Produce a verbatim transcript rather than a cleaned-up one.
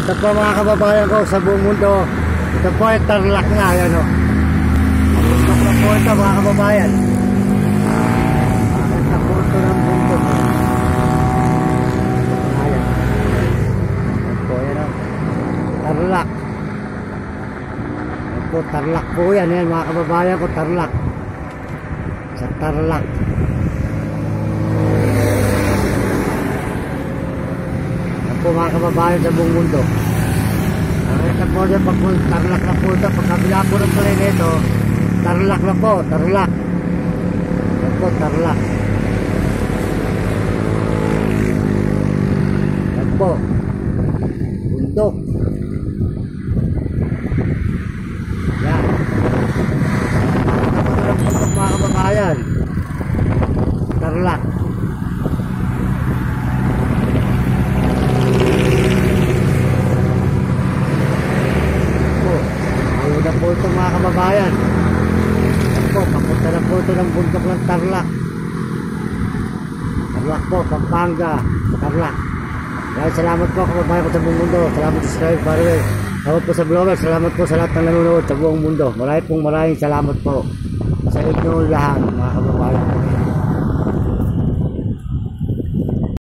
Ito po mga kababayan ko sa buong mundo. Ito po ay Tarlac na. Ayan o. Bundok na po ito mga kababayan. Bakit na po ito ng bundok? Ayan. Ayan po yan o. Tarlac. Ayan po Tarlac po yan. Ayan mga kababayan ko, Tarlac. Sa Tarlac. Po mga kababayan sa buong mundo. Nakita po dyan pag Tarlac na po ito. Pagkabila po ng plane ito, Tarlac na po, Tarlac. Yan po, Tarlac. Yan po, bundok. Yan. Yan po mga kababayan, Tarlac. Na po ito mga kababayan. Po, papunta na po ito ng bundok ng Tarlac. Tarlac po, Pampanga, Tarlac. Kaya salamat po kababayan ko sa buong mundo. Salamat sa subscribe, follower. Salamat po sa vlogger. Salamat po sa lahat ng nanonood sa buong mundo. Maraming pong maraming salamat po sa inyo lahat mga kababayan.